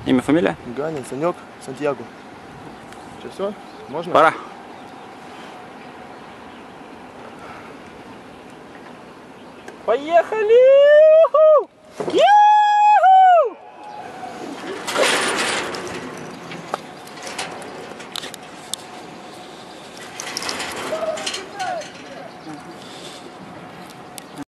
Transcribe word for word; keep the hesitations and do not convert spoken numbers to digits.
Имя, фамилия? Ганин, Санек, Сантьяго. Что, все? Можно? Пора. Поехали!